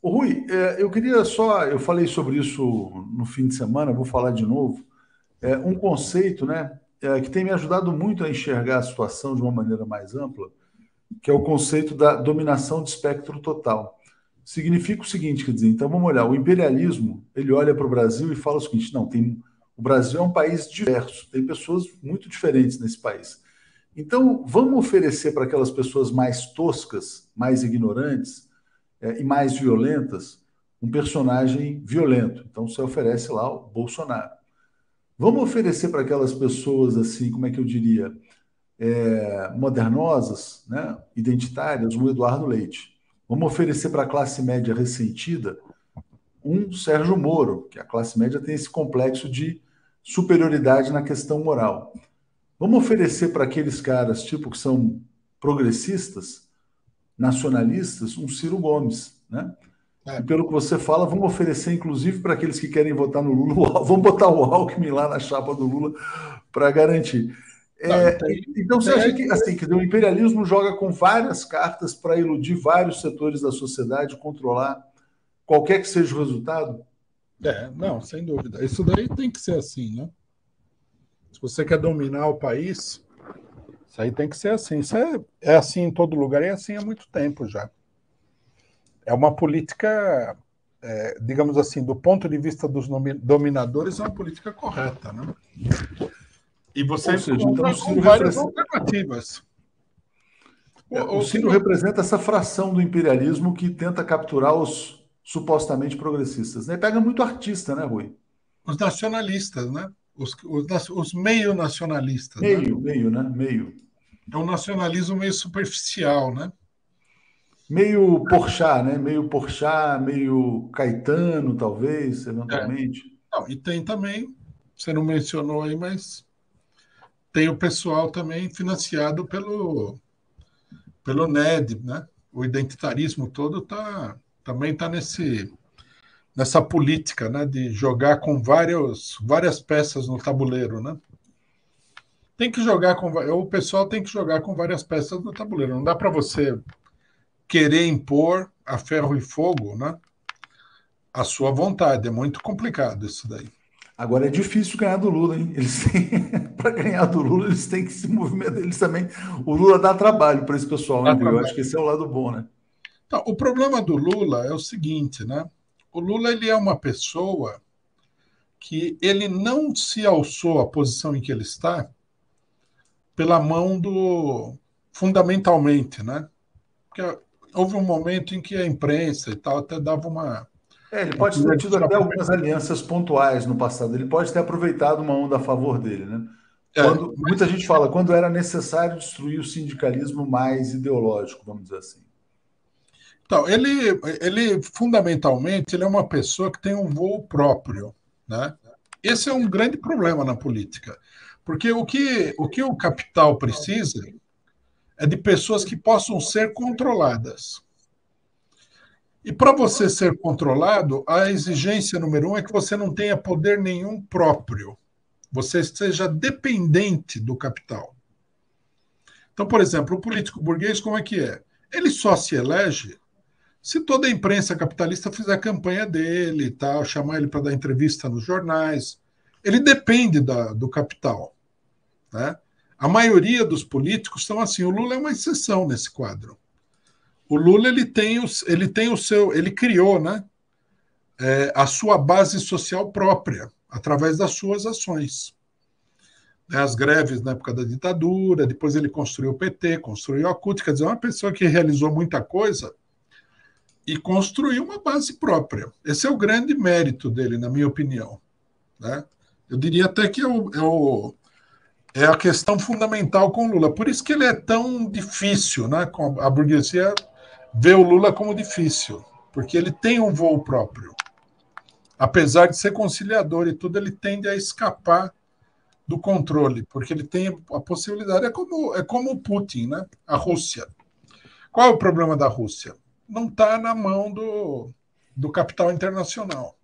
Ô, Rui, eu queria só, eu falei sobre isso no fim de semana, vou falar de novo. Um conceito, né, que tem me ajudado muito a enxergar a situação de uma maneira mais ampla, que é o conceito da dominação de espectro total. Significa o seguinte, quer dizer, então vamos olhar, o imperialismo, ele olha para o Brasil e fala o seguinte, não, o Brasil é um país diverso, tem pessoas muito diferentes nesse país. Então, vamos oferecer para aquelas pessoas mais toscas, mais ignorantes, e mais violentas, um personagem violento. Então você oferece lá o Bolsonaro. Vamos oferecer para aquelas pessoas assim, como é que eu diria, modernosas, né, identitárias, um Eduardo Leite. Vamos oferecer para a classe média ressentida um Sérgio Moro, que a classe média tem esse complexo de superioridade na questão moral. Vamos oferecer para aqueles caras, tipo, que são progressistas, nacionalistas, um Ciro Gomes, né? E É. pelo que você fala, vamos oferecer, inclusive, para aqueles que querem votar no Lula, vamos botar o Alckmin lá na chapa do Lula para garantir. Não, Então, e você tem acha aí, que, assim, que o imperialismo joga com várias cartas para iludir vários setores da sociedade, controlar qualquer que seja o resultado? não, sem dúvida. Isso daí tem que ser assim, né? Se você quer dominar o país, isso aí tem que ser assim. Isso é assim em todo lugar e é assim há muito tempo já. É uma política, digamos assim, do ponto de vista dos dominadores, é uma política correta, né? E você Ou seja, então encontra com várias alternativas. O Ciro Uma, representa essa fração do imperialismo que tenta capturar os supostamente progressistas. Né? Pega muito artista, né, Rui? os nacionalistas, né? Os meio nacionalistas, né? Meio, meio, né? Meio. É um nacionalismo meio superficial, né? Meio Porchat, né? Meio Porchat, meio Caetano, talvez, É. eventualmente. Não, e tem também, você não mencionou aí, mas tem o pessoal também financiado pelo NED, né? O identitarismo todo também está nessa política, né? De jogar com várias peças no tabuleiro, né? Tem que jogar com o pessoal tem que jogar com várias peças no tabuleiro. Não dá para você querer impor a ferro e fogo, né? A sua vontade. É muito complicado isso daí. Agora é difícil ganhar do Lula, hein? Para ganhar do Lula, eles têm que se movimentar. Eles também. O Lula dá trabalho para esse pessoal, hein, Dá Rui? Eu acho que trabalho. esse é o lado bom, né? Então, o problema do Lula é o seguinte, né? O Lula ele é uma pessoa que ele não se alçou à posição em que ele está pela mão do fundamentalmente, né? Porque houve um momento em que a imprensa e tal até dava Ele uma pode ter colher de tido chá até para algumas alianças pontuais no passado. Ele pode ter aproveitado uma onda a favor dele, né? Quando muita mas gente fala quando era necessário destruir o sindicalismo mais ideológico, vamos dizer assim. então ele fundamentalmente ele é uma pessoa que tem um voo próprio, né? Esse é um grande problema na política, porque o que o capital precisa é de pessoas que possam ser controladas. E para você ser controlado, a exigência número um é que você não tenha poder nenhum próprio. Você seja dependente do capital. Então, por exemplo, o político burguês, como é que é? Ele só se elege se toda a imprensa capitalista fizer a campanha dele e tal, chamar ele para dar entrevista nos jornais. Ele depende do capital. Né? A maioria dos políticos são assim. O Lula é uma exceção nesse quadro. O Lula ele criou, né, a sua base social própria através das suas ações. As greves na época da ditadura, depois ele construiu o PT, construiu a CUT, quer dizer, uma pessoa que realizou muita coisa e construiu uma base própria. Esse é o grande mérito dele, na minha opinião. Né? Eu diria até que é a questão fundamental com o Lula. Por isso que ele é tão difícil, né? A burguesia vê o Lula como difícil, porque ele tem um voo próprio. Apesar de ser conciliador e tudo, ele tende a escapar do controle, porque ele tem a possibilidade. É como o Putin, né? A Rússia. Qual é o problema da Rússia? Não está na mão do capital internacional.